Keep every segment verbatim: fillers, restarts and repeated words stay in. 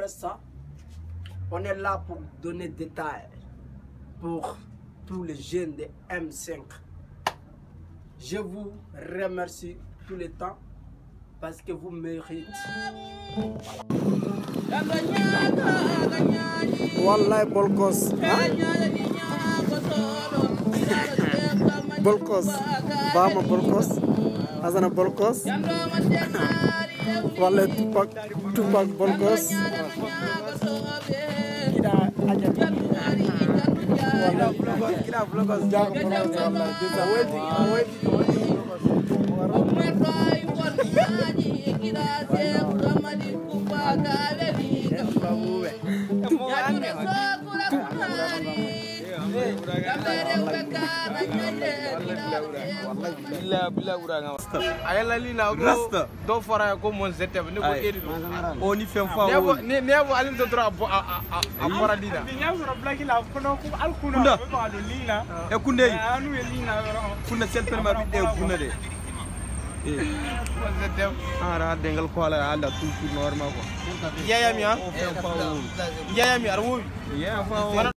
Après ça, on est là pour donner des détails pour tous les jeunes de M cinq. Je vous remercie tout le temps parce que vous méritez. Wallahi Bolkos. Bolkos. Bama Bolkos. Azana Bolkos. Wallahi Tupac. Tupac Bolkos. Kira aja. Wallahi kira Bolkos jago Bolkos wallahi. Desa wedi wedi. ayala lina go do fara ko mon zete ne ko eri o ni fem fa o ne ne bo alim to tra bo a fara dina ni nyaw ro blaki la ko no ko al kuna ko ado lina e kunde anu e lina kunna sel perma bi de kunna de e mon zete ara dengal ko ala ala tout normal ko yaya mi ha yaya mi arwo yaya fa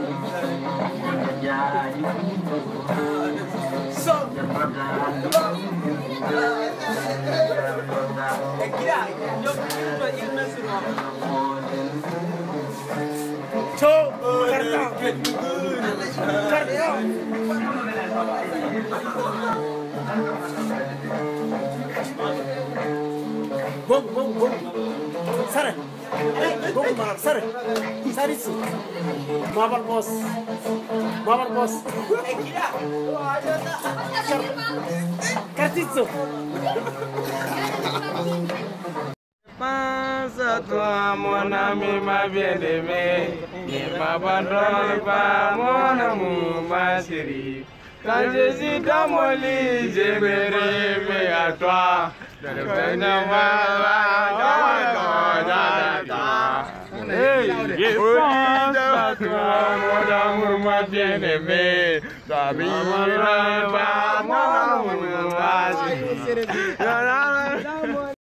Bom, bom, bom. Sare. Bom, malam, sare. Sare sih. Mabal bos. Mabal bos. Cartizzo. Pensa toi mon ami ma bien-aimée, ne m'abandonne pas mon amour ma chérie. Quand je suis dans mon lit, je me réveille à toi. Je ne fais pense à toi, mon amour ma bien-aimée. T'abandonne pas mon amour ma chérie.